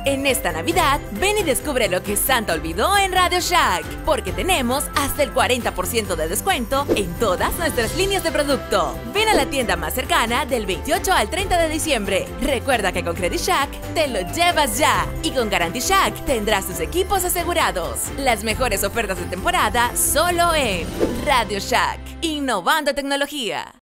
En esta Navidad, ven y descubre lo que Santa olvidó en Radio Shack, porque tenemos hasta el 40% de descuento en todas nuestras líneas de producto. Ven a la tienda más cercana del 28 al 30 de diciembre. Recuerda que con Credit Shack te lo llevas ya, y con Guarantee Shack tendrás tus equipos asegurados. Las mejores ofertas de temporada solo en Radio Shack, innovando tecnología.